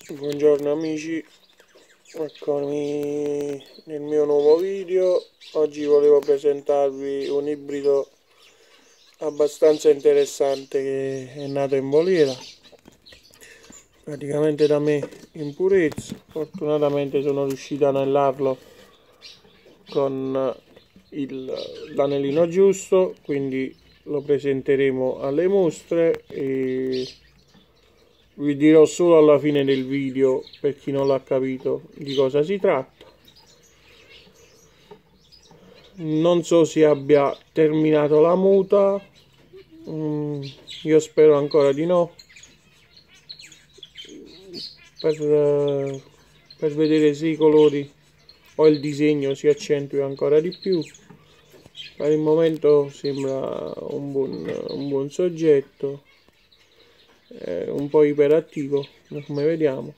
Buongiorno amici, eccomi nel mio nuovo video. Oggi volevo presentarvi un ibrido abbastanza interessante che è nato in voliera, praticamente da me in purezza. Fortunatamente sono riuscito a anellarlo con l'anellino giusto, quindi lo presenteremo alle mostre e vi dirò solo alla fine del video, per chi non l'ha capito, di cosa si tratta. Non so se abbia terminato la muta, io spero ancora di no, per vedere se i colori o il disegno si accentua ancora di più. Per il momento sembra un buon soggetto, un po' iperattivo come vediamo,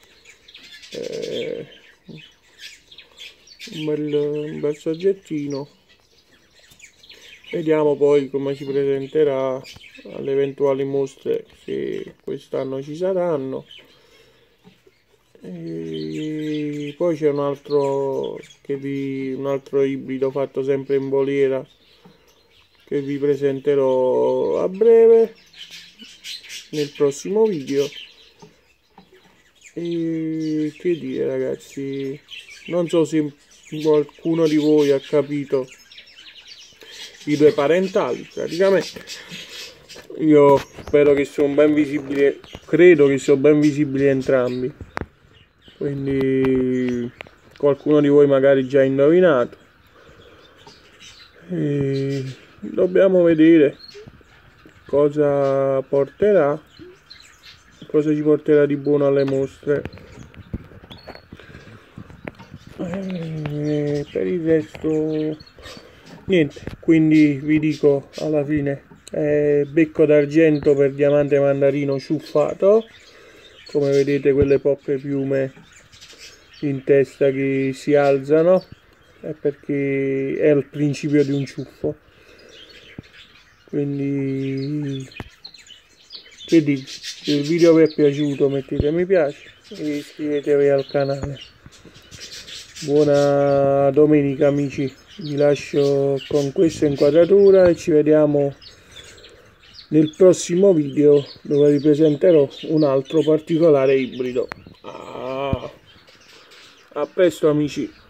un bel soggettino. Vediamo poi come si presenterà alle eventuali mostre, se quest'anno ci saranno. E poi c'è un altro ibrido fatto sempre in voliera che vi presenterò a breve nel prossimo video. E che dire ragazzi, non so se qualcuno di voi ha capito i due parentali. Praticamente io spero che siano ben visibili, credo che siano ben visibili entrambi, quindi qualcuno di voi magari già ha indovinato. E dobbiamo vedere cosa ci porterà di buono alle mostre. Per il resto niente, quindi vi dico alla fine becco d'argento per diamante mandarino ciuffato, come vedete quelle poche piume in testa che si alzano è perché è il principio di un ciuffo. Quindi che dico, se il video vi è piaciuto mettete mi piace e iscrivetevi al canale. Buona domenica amici, vi lascio con questa inquadratura e ci vediamo nel prossimo video, dove vi presenterò un altro particolare ibrido. A presto amici.